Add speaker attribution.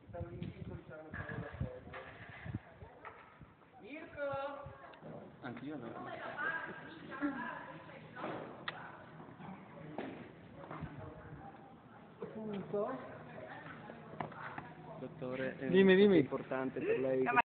Speaker 1: Anche io no.
Speaker 2: Punto.
Speaker 1: Dottore, è
Speaker 2: Dimmi.
Speaker 1: importante per lei.